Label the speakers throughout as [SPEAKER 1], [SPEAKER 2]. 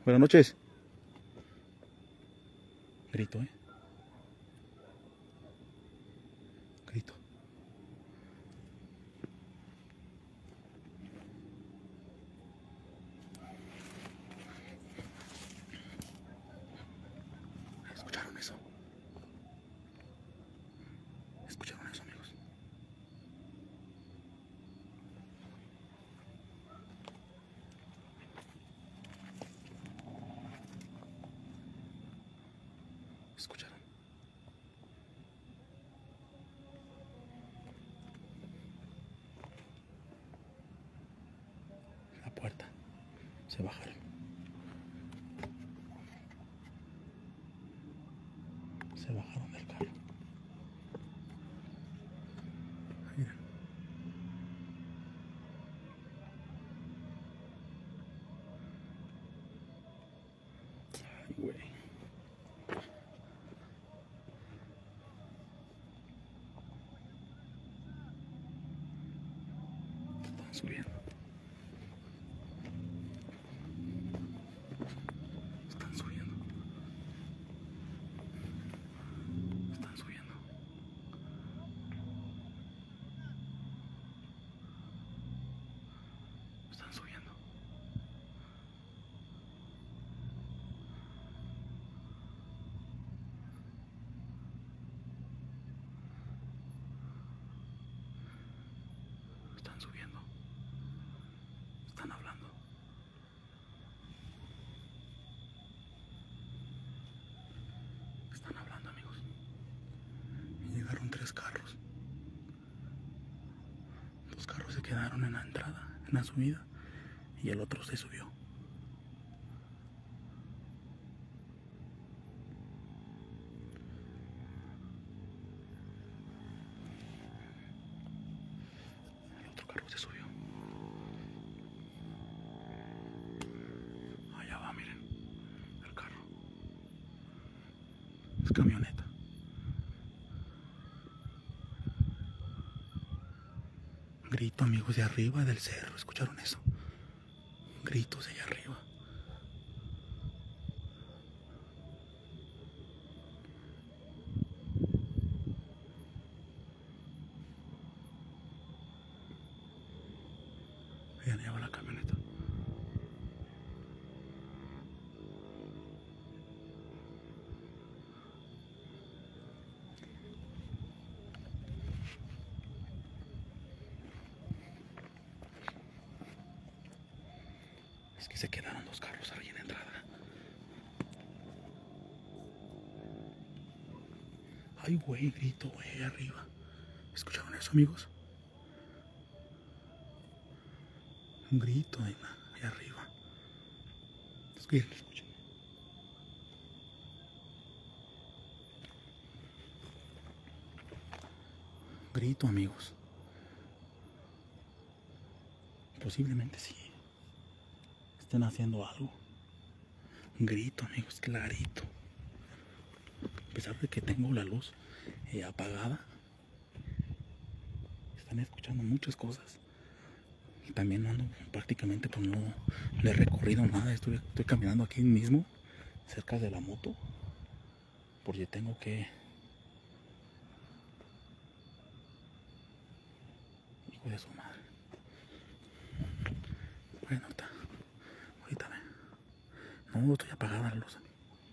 [SPEAKER 1] Buenas noches. Grito, grito. ¿Escucharon eso? ¿Escucharon eso, amigos? ¿Escucharon? La puerta. Se bajaron. Se bajaron del carro. Miren. Ay, güey. Están subiendo. Están subiendo. Están subiendo. Están subiendo. Están subiendo. Están hablando. Están hablando, amigos. Y llegaron 3 carros. 2 carros se quedaron en la entrada, en la subida, y el otro se subió. El otro carro se subió. Allá va, miren. El carro. Es camioneta. Grito, amigos, de arriba del cerro. ¿Escucharon eso? Gritos de allá arriba. Vean, allá va la camioneta. Es que se quedaron 2 carros ahí en la entrada. Ay, güey, grito, güey, arriba. ¿Escucharon eso, amigos? Un grito ahí arriba. Escuchen. Grito, amigos. Posiblemente sí estén haciendo algo. Un grito, amigos, clarito. A pesar de que tengo la luz apagada, están escuchando muchas cosas. Y también ando prácticamente, pues no le he recorrido nada. Estoy caminando aquí mismo, cerca de la moto, porque tengo que... Hijo de su madre. Bueno, ahorita ve. No, estoy apagada la luz.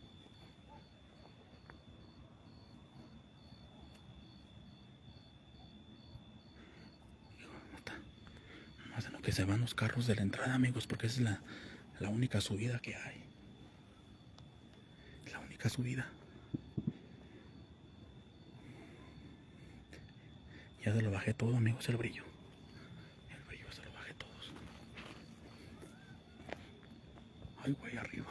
[SPEAKER 1] Más de lo que se van los carros de la entrada, amigos, porque esa es la única subida que hay. La única subida. Ya se lo bajé todo, amigos, el brillo. El brillo se lo bajé todos. Ay, güey, arriba.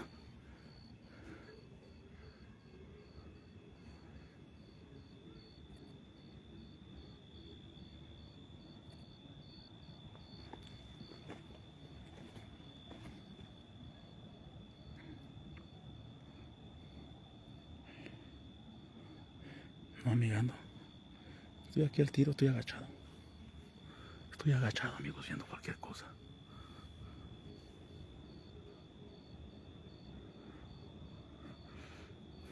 [SPEAKER 1] No, amigando. Estoy aquí al tiro, estoy agachado. Estoy agachado, amigos, viendo cualquier cosa.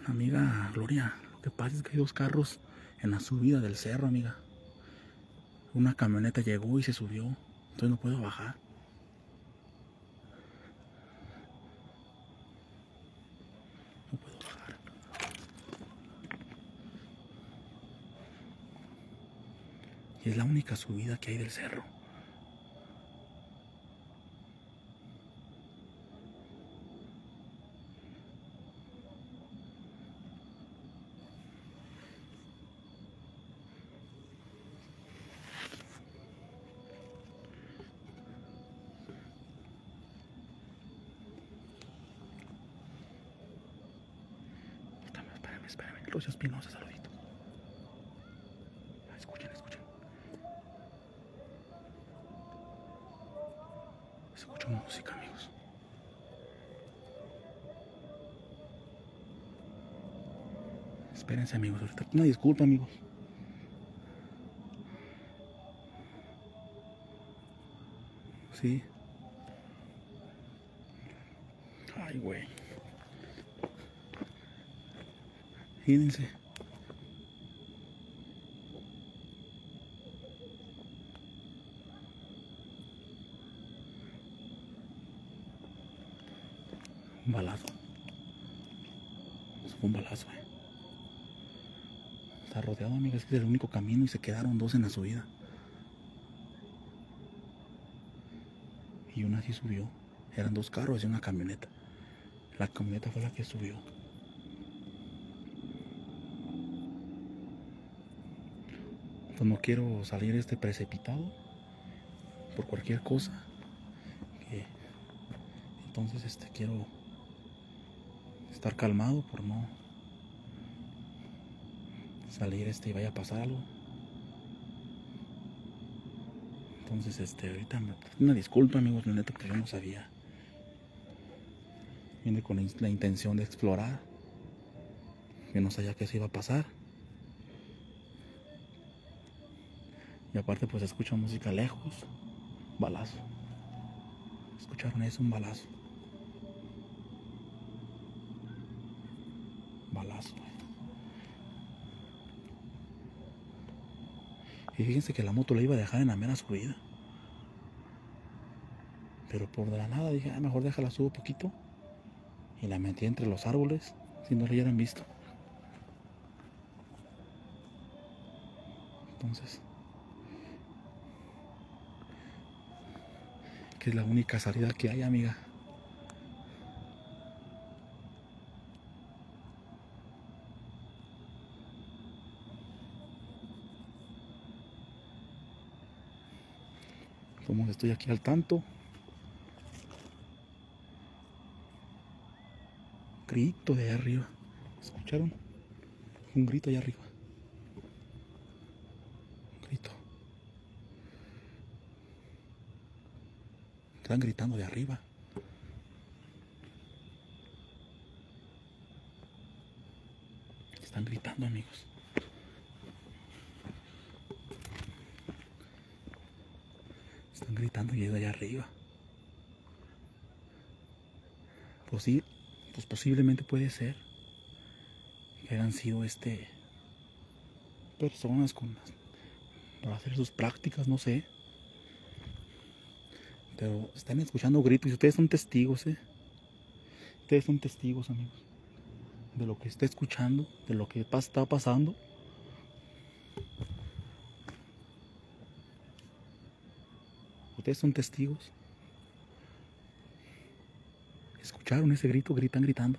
[SPEAKER 1] Amiga Gloria, lo que pasa es que hay dos carros en la subida del cerro, amiga. Una camioneta llegó y se subió, entonces no puedo bajar. No puedo bajar. Y es la única subida que hay del cerro. Espérame. Los Espinosa, saluditos. Escuchen. Escucho música, amigos. Espérense, amigos. Ahorita una disculpa, amigos. Sí. Ay, güey. Fíjense. Un balazo. Eso fue un balazo, Está rodeado, amigos. Es que es el único camino y se quedaron dos en la subida. Y una sí subió. Eran dos carros y una camioneta. La camioneta fue la que subió. Pues no quiero salir precipitado por cualquier cosa. Entonces quiero estar calmado por no salir y vaya a pasar algo. Entonces ahorita una disculpa, amigos, la neta, que yo no sabía. Vine con la intención de explorar. Yo no sabía que eso iba a pasar. Y aparte pues escucho música lejos. Balazo. ¿Escucharon eso? Un balazo. Balazo. Y fíjense que la moto la iba a dejar en la mera subida. Pero por de la nada dije, mejor déjala, subo poquito. Y la metí entre los árboles, si no la hubieran visto. Entonces, que es la única salida que hay, amiga. Como estoy aquí al tanto. Grito de allá arriba. ¿Escucharon? Un grito allá arriba. Un grito. Están gritando de arriba. Están gritando, amigos. Están gritando y es de allá arriba. Pues sí, pues posiblemente puede ser que hayan sido personas para hacer sus prácticas, no sé. Pero están escuchando gritos y ustedes son testigos, Ustedes son testigos, amigos, de lo que está escuchando, de lo que está pasando. Ustedes son testigos. ¿Escucharon ese grito? Están gritando.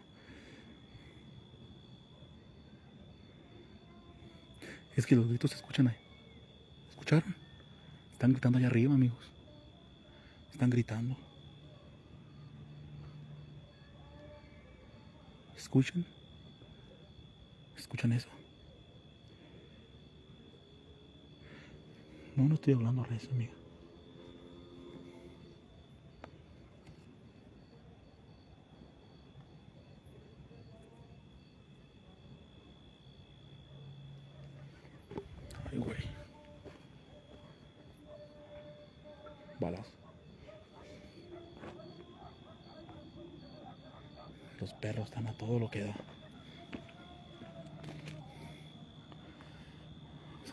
[SPEAKER 1] Es que los gritos se escuchan ahí. ¿Escucharon? Están gritando allá arriba, amigos. Están gritando. ¿Escuchan? ¿Escuchan eso? No estoy hablando a eso, amiga. Ay, güey. Balas. Los perros están a todo lo que da.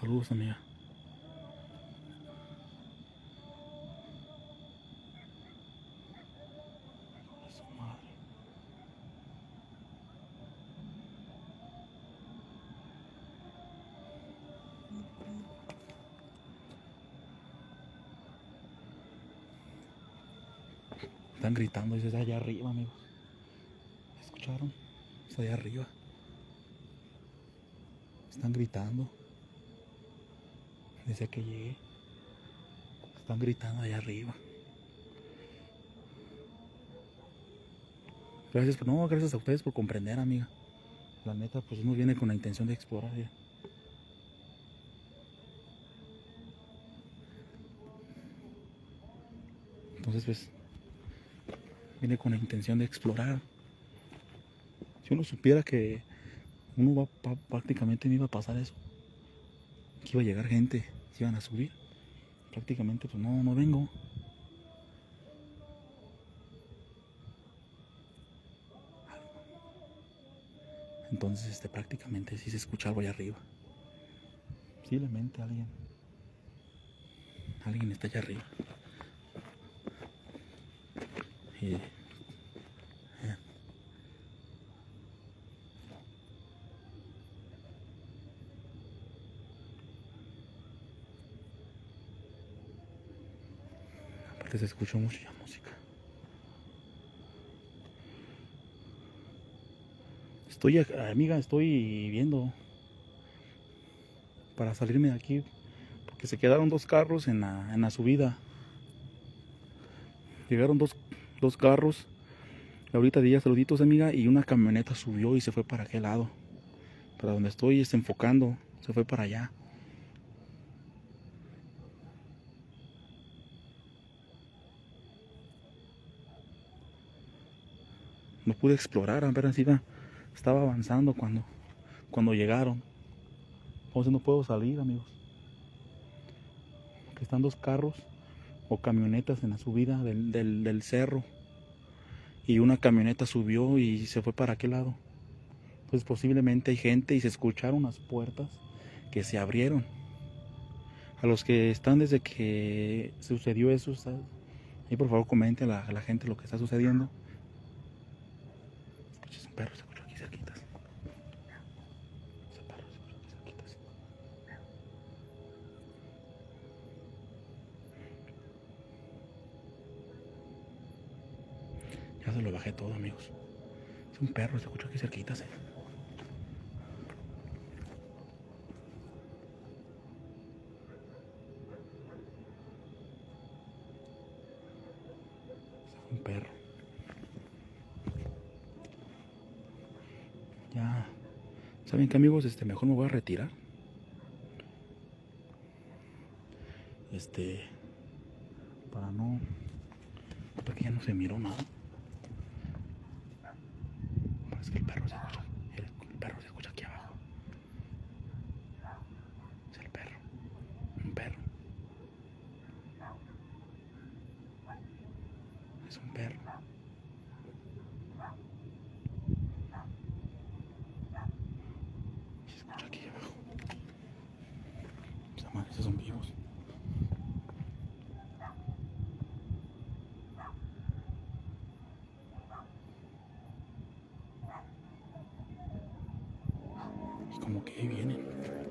[SPEAKER 1] Saludos, amiga. Su madre. Están gritando, dice, allá arriba, amigos. ¿Escucharon? Está allá arriba. Están gritando. Desde que llegué. Están gritando allá arriba. Gracias a ustedes por comprender, amiga. La neta, pues uno viene con la intención de explorar. ¿Ya? Entonces, pues, viene con la intención de explorar. Si uno supiera que prácticamente me iba a pasar eso, que iba a llegar gente, se iban a subir, prácticamente pues no vengo. Entonces prácticamente sí se escucha algo allá arriba. Posiblemente alguien está allá arriba. Y, aparte se escuchó mucho ya música. Amiga, estoy viendo para salirme de aquí, porque se quedaron 2 carros en la subida. Llegaron dos carros, ahorita di saluditos, amiga, y una camioneta subió y se fue para aquel lado, para donde estoy enfocando, se fue para allá. No pude explorar, apenas estaba avanzando cuando llegaron. Entonces no puedo salir, amigos. Porque están 2 carros o camionetas en la subida del cerro. Y una camioneta subió y se fue para aquel lado. Entonces posiblemente hay gente y se escucharon las puertas que se abrieron. A los que están desde que sucedió eso, ahí por favor comenten a la gente lo que está sucediendo. Escuchas un perro, se escuchó aquí cerquitas. Ese perro se escuchó aquí cerquitas. Ya se lo bajé todo, amigos. Es un perro, se escuchó aquí cerquitas. Un perro. Ya. ¿Saben qué, amigos? Mejor me voy a retirar. Para que ya no se miró nada. Parece que el perro se escucha. El perro se escucha aquí abajo. Es el perro. Un perro. Es un perro. Se escucha aquí abajo. Esa madre, esos son vivos. Y como que ahí vienen.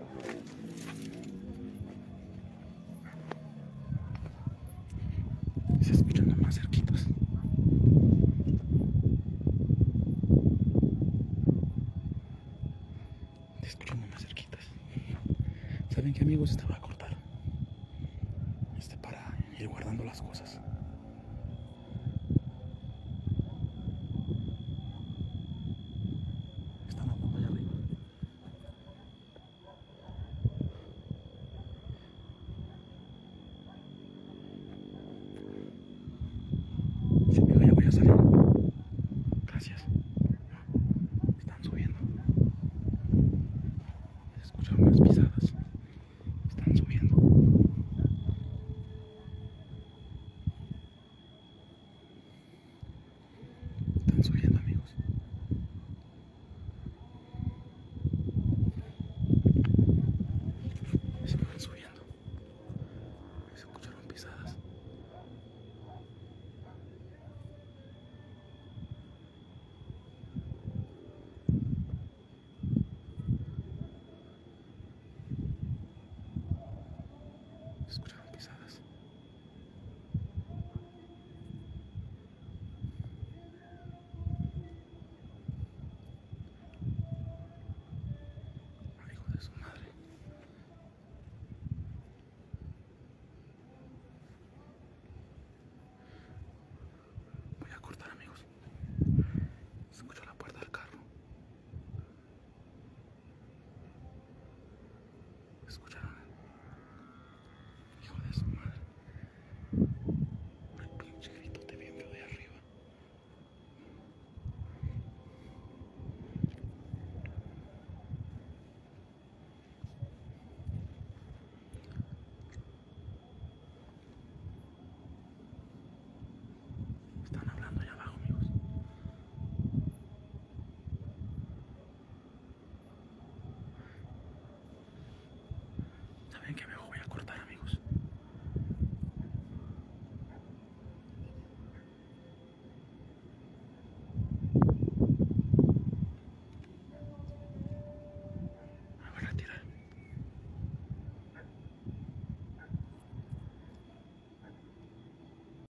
[SPEAKER 1] Se escuchan más cerquitas. Se escuchan más cerquitas. ¿Saben qué, amigos? Va a cortar. Para ir guardando las cosas. Están hablando allá arriba. Sí, amigo, ya voy a salir. Gracias. Están subiendo. Se escuchan unas pisadas. Están subiendo. que me